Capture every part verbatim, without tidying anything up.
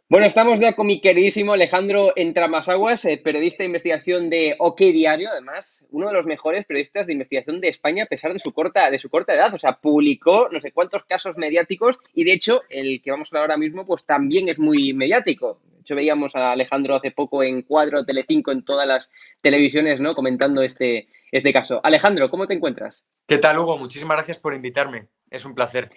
Bueno, estamos ya con mi queridísimo Alejandro Entramasaguas, eh, periodista de investigación de OK Diario, además, uno de los mejores periodistas de investigación de España a pesar de su corta, de su corta edad. O sea, publicó no sé cuántos casos mediáticos y, de hecho, el que vamos a hablar ahora mismo, pues también es muy mediático. De hecho, veíamos a Alejandro hace poco en Cuadro, Telecinco, en todas las televisiones, ¿no? Comentando este, este caso. Alejandro, ¿cómo te encuentras? ¿Qué tal, Hugo? Muchísimas gracias por invitarme. Es un placer.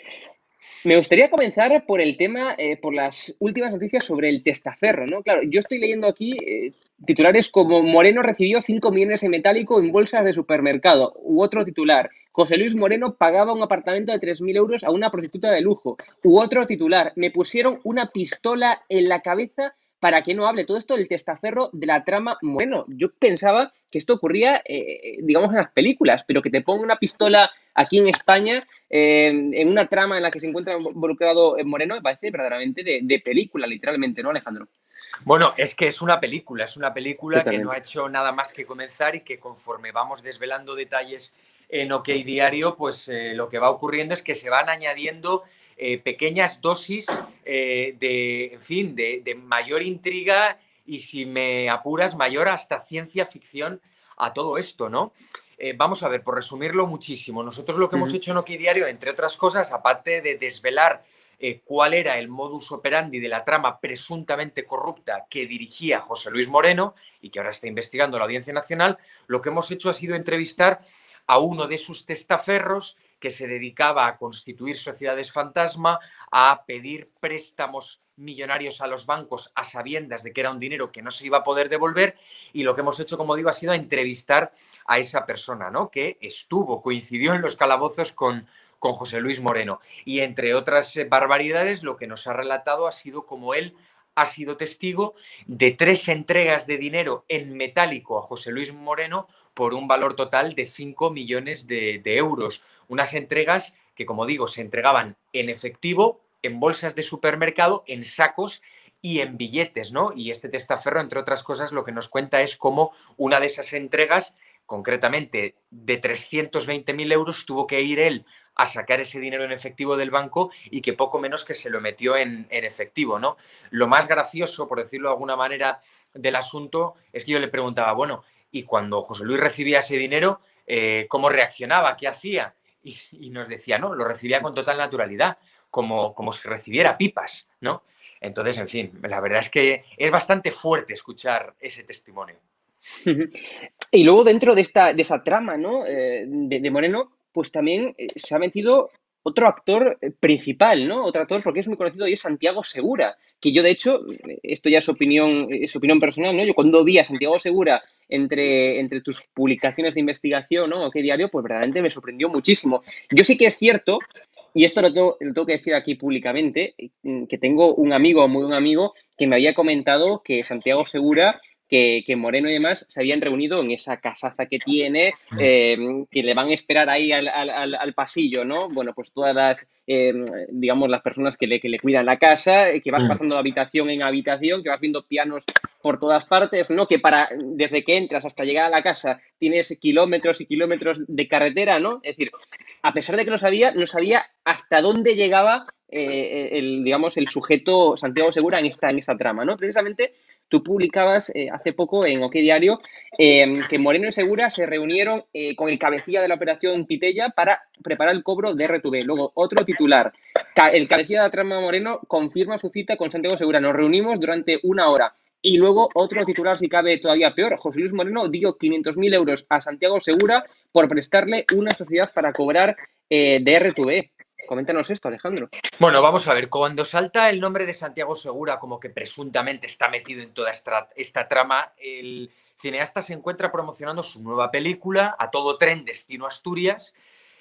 Me gustaría comenzar por el tema, eh, por las últimas noticias sobre el testaferro, ¿no? Claro, yo estoy leyendo aquí eh, titulares como Moreno recibió cinco millones en metálico en bolsas de supermercado, u otro titular, José Luis Moreno pagaba un apartamento de tres mil euros a una prostituta de lujo, u otro titular, me pusieron una pistola en la cabeza para que no hable. Todo esto del testaferro de la trama Moreno. Yo pensaba que esto ocurría, eh, digamos, en las películas, pero que te ponga una pistola aquí en España eh, en una trama en la que se encuentra involucrado Moreno, me parece verdaderamente de, de película, literalmente, ¿no, Alejandro? Bueno, es que es una película, es una película que no ha Totalmente. hecho nada más que comenzar y que conforme vamos desvelando detalles en OK Diario, pues eh, lo que va ocurriendo es que se van añadiendo eh, pequeñas dosis eh, de, en fin, de, de mayor intriga y, si me apuras, mayor hasta ciencia ficción a todo esto, ¿no? Eh, vamos a ver, por resumirlo muchísimo, nosotros lo que Uh hemos -huh. hecho en OK Diario, entre otras cosas, aparte de desvelar eh, cuál era el modus operandi de la trama presuntamente corrupta que dirigía José Luis Moreno y que ahora está investigando la Audiencia Nacional, lo que hemos hecho ha sido entrevistar a uno de sus testaferros que se dedicaba a constituir sociedades fantasma, a pedir préstamos millonarios a los bancos a sabiendas de que era un dinero que no se iba a poder devolver, y lo que hemos hecho, como digo, ha sido entrevistar a esa persona, ¿no? Que estuvo, coincidió en los calabozos con, con José Luis Moreno. Y entre otras barbaridades, lo que nos ha relatado ha sido como él ha sido testigo de tres entregas de dinero en metálico a José Luis Moreno por un valor total de cinco millones de, de euros. Unas entregas que, como digo, se entregaban en efectivo, en bolsas de supermercado, en sacos y en billetes, ¿no? Y este testaferro, entre otras cosas, lo que nos cuenta es cómo una de esas entregas, concretamente de trescientos veinte mil euros, tuvo que ir él a sacar ese dinero en efectivo del banco y que poco menos que se lo metió en, en efectivo, ¿no? Lo más gracioso, por decirlo de alguna manera, del asunto es que yo le preguntaba, bueno, y cuando José Luis recibía ese dinero, eh, ¿cómo reaccionaba? ¿Qué hacía? Y, y, nos decía, no, lo recibía con total naturalidad, como, como si recibiera pipas, ¿no? Entonces, en fin, la verdad es que es bastante fuerte escuchar ese testimonio. Uh -huh. Y luego dentro de esta, de esa trama, ¿no? Eh, de, de, Moreno, pues también eh, se ha metido otro actor principal, ¿no? Otro actor porque es muy conocido y es Santiago Segura, que yo de hecho, esto ya es opinión, es opinión personal, ¿no? Yo cuando vi a Santiago Segura entre, entre tus publicaciones de investigación, ¿no? ¿Qué diario? Pues verdaderamente me sorprendió muchísimo. Yo sí que es cierto, y esto lo tengo, lo tengo que decir aquí públicamente, que tengo un amigo, muy un amigo, que me había comentado que Santiago Segura que, que, Moreno y demás se habían reunido en esa casaza que tiene, eh, que le van a esperar ahí al, al, al, pasillo, ¿no? Bueno, pues todas las, eh, digamos, las personas que le, que le cuidan la casa, que vas pasando de habitación en habitación, que vas viendo pianos por todas partes, ¿no? Que para, desde que entras hasta llegar a la casa tienes kilómetros y kilómetros de carretera, ¿no? Es decir, a pesar de que lo sabía, no sabía hasta dónde llegaba eh, el, digamos, el sujeto Santiago Segura en esta, en esta trama, ¿no? Precisamente tú publicabas eh, hace poco en OK Diario eh, que Moreno y Segura se reunieron eh, con el cabecilla de la operación Titella para preparar el cobro de R T V. Luego, otro titular. El cabecilla de la trama Moreno confirma su cita con Santiago Segura. Nos reunimos durante una hora. Y luego otro titular, si cabe todavía peor. José Luis Moreno dio quinientos mil euros a Santiago Segura por prestarle una sociedad para cobrar eh, de R T V. Coméntanos esto, Alejandro. Bueno, vamos a ver, cuando salta el nombre de Santiago Segura como que presuntamente está metido en toda esta, esta trama, el cineasta se encuentra promocionando su nueva película, A Todo Tren, Destino Asturias,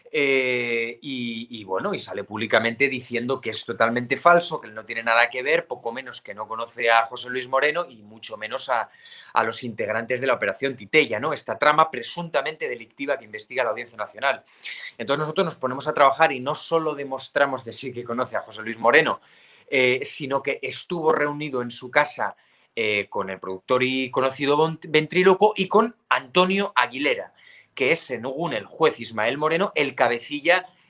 eh, y, y bueno, y sale públicamente diciendo que es totalmente falso, que él no tiene nada que ver, poco menos que no conoce a José Luis Moreno y mucho menos a, a los integrantes de la Operación Titella, ¿no? Esta trama presuntamente delictiva que investiga la Audiencia Nacional. Entonces nosotros nos ponemos a trabajar y no solo demostramos que sí que conoce a José Luis Moreno, eh, sino que estuvo reunido en su casa eh, con el productor y conocido ventríloco y con Antonio Aguilera, que es, según el juez Ismael Moreno, el cabecilla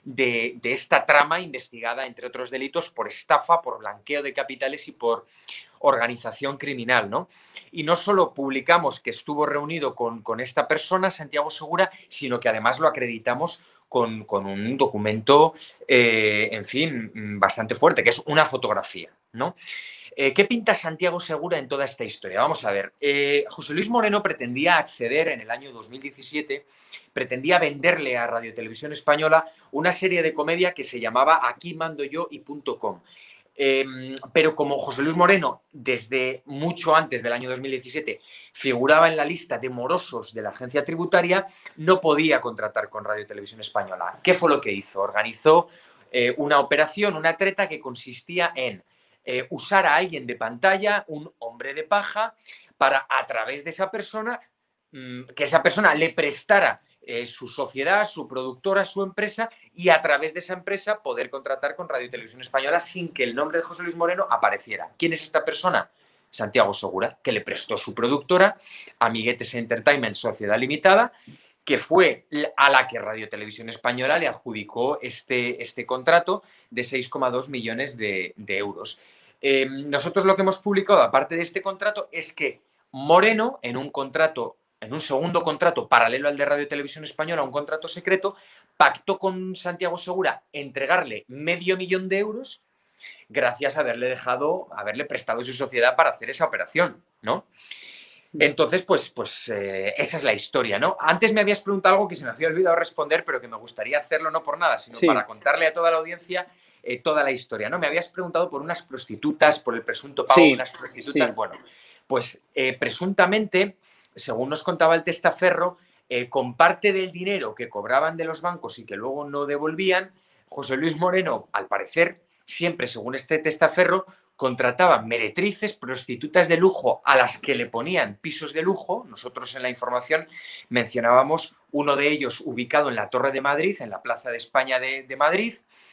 de, de esta trama investigada, entre otros delitos, por estafa, por blanqueo de capitales y por organización criminal, ¿no? Y no solo publicamos que estuvo reunido con, con esta persona, Santiago Segura, sino que además lo acreditamos con, con un documento, eh, en fin, bastante fuerte, que es una fotografía, ¿no? Eh, ¿Qué pinta Santiago Segura en toda esta historia? Vamos a ver. Eh, José Luis Moreno pretendía acceder en el año dos mil diecisiete, pretendía venderle a Radio Televisión Española una serie de comedia que se llamaba Aquí mando yo y punto com. Eh, pero como José Luis Moreno, desde mucho antes del año dos mil diecisiete, figuraba en la lista de morosos de la agencia tributaria, no podía contratar con Radio Televisión Española. ¿Qué fue lo que hizo? Organizó eh, una operación, una treta que consistía en Eh, usar a alguien de pantalla, un hombre de paja, para a través de esa persona, mmm, que esa persona le prestara eh, su sociedad, su productora, su empresa, y a través de esa empresa poder contratar con Radio y Televisión Española sin que el nombre de José Luis Moreno apareciera. ¿Quién es esta persona? Santiago Segura, que le prestó su productora, Amiguetes Entertainment Sociedad Limitada, que fue a la que Radio Televisión Española le adjudicó este, este contrato de seis coma dos millones de, de euros. Eh, nosotros lo que hemos publicado, aparte de este contrato, es que Moreno, en un contrato, en un segundo contrato paralelo al de Radio Televisión Española, un contrato secreto, pactó con Santiago Segura entregarle medio millón de euros gracias a haberle dejado, haberle prestado su sociedad para hacer esa operación, ¿no? Entonces, pues, pues eh, esa es la historia, ¿no? Antes me habías preguntado algo que se me había olvidado responder, pero que me gustaría hacerlo no por nada, sino Sí. para contarle a toda la audiencia eh, toda la historia, ¿no? Me habías preguntado por unas prostitutas, por el presunto pago Sí, de unas prostitutas. sí. Bueno, pues eh, presuntamente, según nos contaba el testaferro, eh, con parte del dinero que cobraban de los bancos y que luego no devolvían, José Luis Moreno, al parecer, siempre según este testaferro, contrataba meretrices, prostitutas de lujo a las que le ponían pisos de lujo. Nosotros en la información mencionábamos uno de ellos ubicado en la Torre de Madrid, en la Plaza de España de, de Madrid,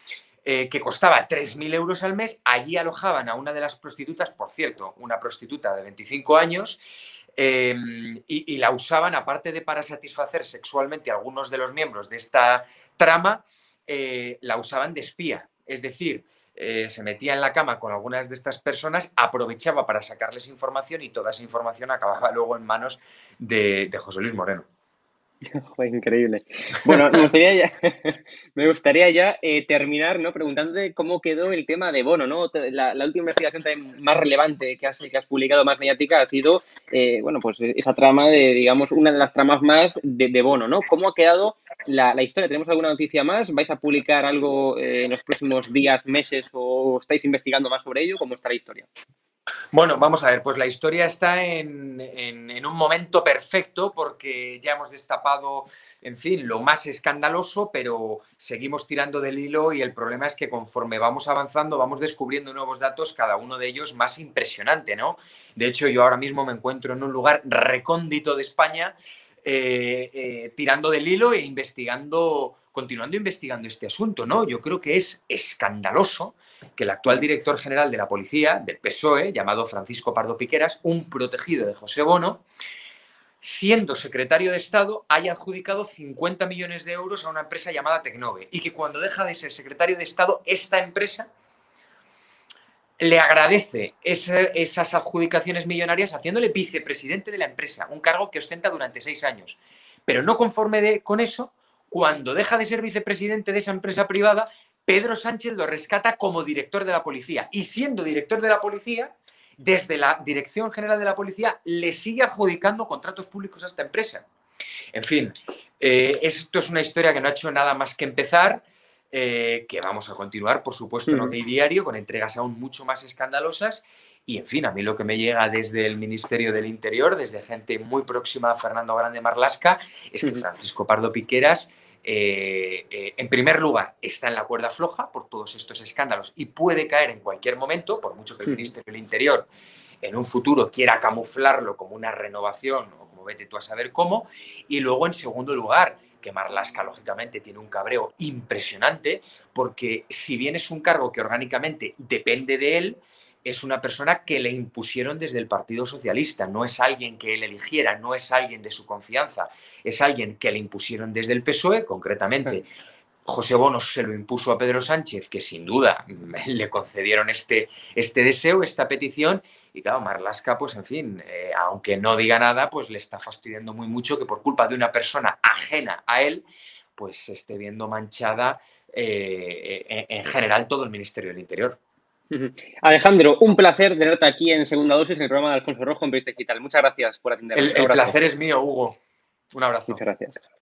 eh, que costaba tres mil euros al mes. Allí alojaban a una de las prostitutas, por cierto, una prostituta de veinticinco años, eh, y, y la usaban, aparte de para satisfacer sexualmente a algunos de los miembros de esta trama, eh, la usaban de espía. Es decir, Eh, se metía en la cama con algunas de estas personas, aprovechaba para sacarles información y toda esa información acababa luego en manos de, de José Luis Moreno. Joder, increíble. Bueno, me gustaría ya, me gustaría ya eh, terminar, ¿no? Preguntándote cómo quedó el tema de Bono, ¿no? La, la última investigación también más relevante que has, que has publicado, más mediática, ha sido, eh, bueno, pues esa trama de, digamos, una de las tramas más de, de Bono, ¿no? ¿Cómo ha quedado la, la historia? ¿Tenemos alguna noticia más? ¿Vais a publicar algo eh, en los próximos días, meses o estáis investigando más sobre ello? ¿Cómo está la historia? Bueno, vamos a ver, pues la historia está en, en, en, un momento perfecto porque ya hemos destapado, en fin, lo más escandaloso, pero seguimos tirando del hilo y el problema es que conforme vamos avanzando vamos descubriendo nuevos datos, cada uno de ellos más impresionante, ¿no? De hecho, yo ahora mismo me encuentro en un lugar recóndito de España eh, eh, tirando del hilo e investigando, continuando investigando este asunto, ¿no? Yo creo que es escandaloso que el actual director general de la policía, del P S O E, llamado Francisco Pardo Piqueras, un protegido de José Bono, siendo secretario de Estado, haya adjudicado cincuenta millones de euros a una empresa llamada Tecnove y que cuando deja de ser secretario de Estado, esta empresa le agradece ese, esas adjudicaciones millonarias haciéndole vicepresidente de la empresa, un cargo que ostenta durante seis años. Pero no conforme de, con eso, cuando deja de ser vicepresidente de esa empresa privada, Pedro Sánchez lo rescata como director de la policía. Y siendo director de la policía, desde la Dirección General de la Policía, le sigue adjudicando contratos públicos a esta empresa. En fin, eh, esto es una historia que no ha hecho nada más que empezar, eh, que vamos a continuar, por supuesto, en OK Diario, con entregas aún mucho más escandalosas. Y, en fin, a mí lo que me llega desde el Ministerio del Interior, desde gente muy próxima a Fernando Grande Marlaska, es que Francisco Pardo Piqueras, eh, eh, en primer lugar, está en la cuerda floja por todos estos escándalos y puede caer en cualquier momento, por mucho que el Ministerio del Interior en un futuro quiera camuflarlo como una renovación o como vete tú a saber cómo. Y luego, en segundo lugar, que Marlaska, lógicamente, tiene un cabreo impresionante porque si bien es un cargo que orgánicamente depende de él, es una persona que le impusieron desde el Partido Socialista, no es alguien que él eligiera, no es alguien de su confianza, es alguien que le impusieron desde el P S O E, concretamente José Bono se lo impuso a Pedro Sánchez, que sin duda le concedieron este, este deseo, esta petición, y claro, Marlaska, pues en fin, eh, aunque no diga nada, pues le está fastidiando muy mucho que por culpa de una persona ajena a él, pues se esté viendo manchada eh, en, en general todo el Ministerio del Interior. Alejandro, un placer tenerte aquí en Segunda Dosis en el programa de Alfonso Rojo en País Digital. Muchas gracias por atendernos. El, Un el abrazo. placer es mío, Hugo. Un abrazo. Muchas gracias.